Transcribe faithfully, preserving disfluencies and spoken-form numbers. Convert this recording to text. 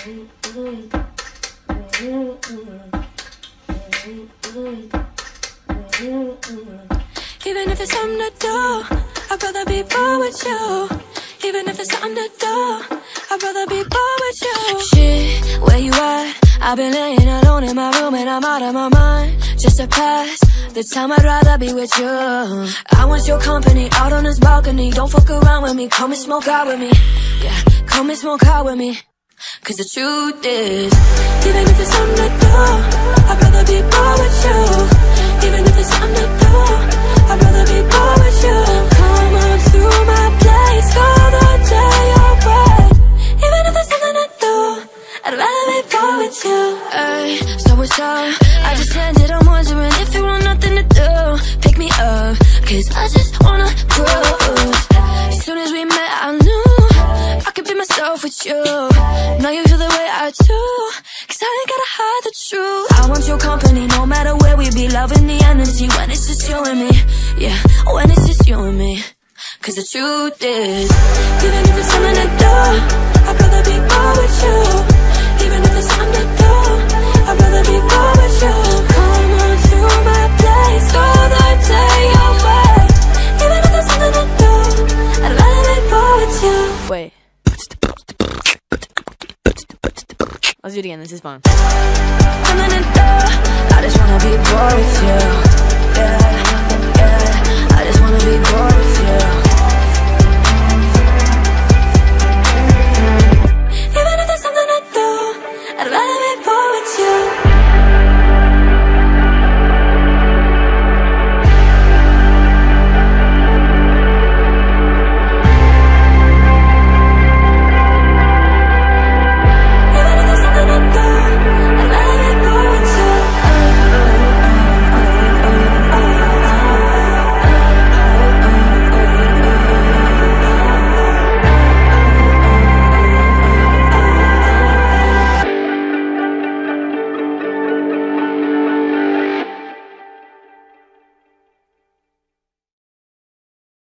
Even if it's something to do, I'd rather be bored with you. Even if it's something to do, I'd rather be bored with you. Shit, where you at? I've been laying alone in my room and I'm out of my mind. Just to pass the time, I'd rather be with you. I want your company out on this balcony. Don't fuck around with me, come and smoke out with me. Yeah, come and smoke out with me. Cause the truth is, even if it's something to do, I'd rather be bored with you. Even if it's something to do, I'd rather be bored with you. Come up through my place, call the day away. Even if it's something to do, I'd rather be bored with you. Ay, so what's up? I just landed, I'm wondering if you want nothing to do. Pick me up, cause I just wanna cruise. As soon as we met, I knew I could be myself with you. Now you feel the way I do, cause I ain't gotta hide the truth. I want your company, no matter where we be. Loving the energy when it's just you and me. Yeah, when it's just you and me. Cause the truth is, even if it's something to do, I'd rather be bored with you. Even if it's something to do, I'd rather be bored with you. Come on through my place, all the day away. Even if it's something to do, I'd rather be bored with you. Wait. Let's do it again, this is fun. Something to do, I just wanna be bored with you. Yeah, yeah, I just wanna be bored with you.